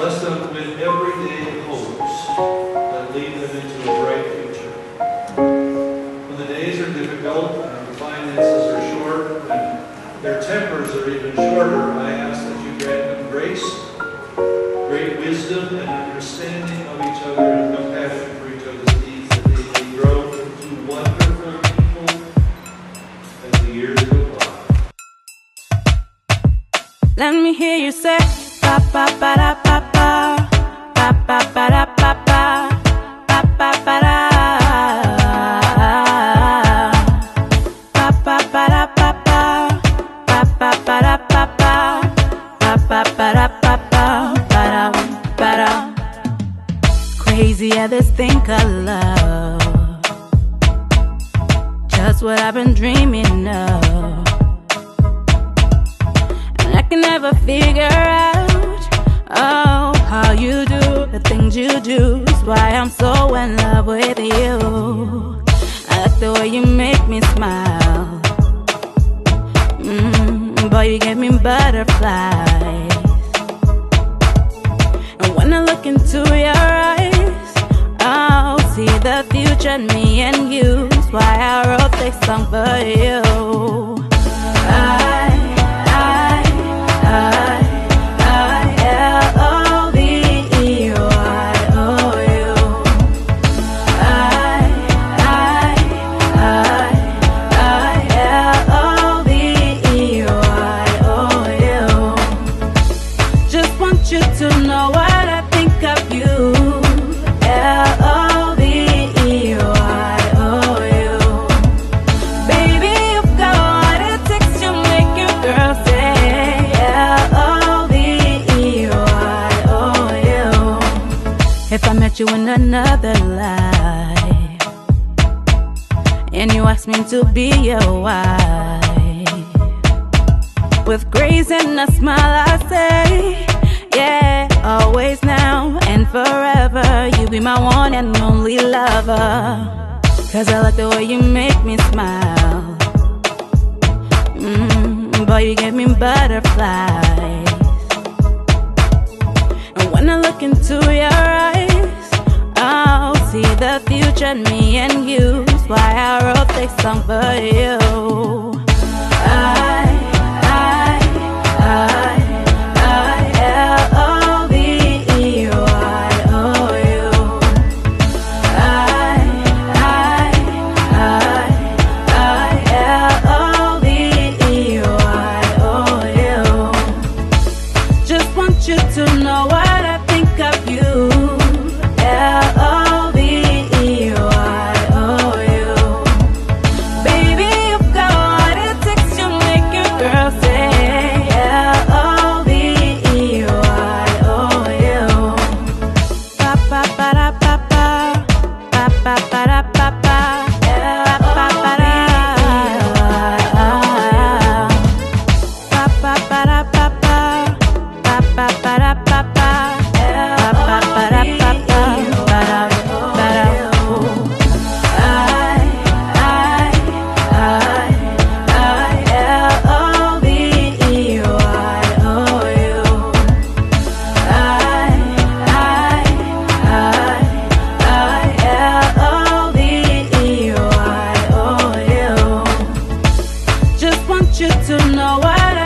Bless them with everyday hopes that lead them into a bright future. When the days are difficult and the finances are short and their tempers are even shorter, I ask that you grant them grace, great wisdom and understanding of each other and compassion for each other's needs, that they may grow into wonderful people as the years go by. Let me hear you say pa pa pa da pa pa pa pa pa da pa pa pa pa pa da pa pa pa da pa pa pa pa pa da pa pa pa pa pa da pa pa pa da. Crazy how this thing called love, just what I've been dreaming of. I can never figure out, oh, how you do the things you do. Is why I'm so in love with you. I like the way you make me smile. Boy, you give me butterflies. And when I look into your eyes, I'll see the future in me and you. Is why I wrote this song for you. If I met you in another life and you asked me to be your wife, with grace and a smile I say, yeah, always now and forever. You be my one and only lover. Cause I like the way you make me smile. Boy, you give me butterflies. And when I look into your eyes, I'll see the future in me and you. That's why I wrote this song for you. You to know what I think of you. L-O-V-E-Y-O-U. Baby, you've got what it takes to make your girl say L-O-V-E-Y-O-U. Pa pa pa da pa pa pa pa pa da pa pa pa pa da pa pa pa da pa pa. Pa pa da pa pa pa pa da pa pa pa da. Just want you to know what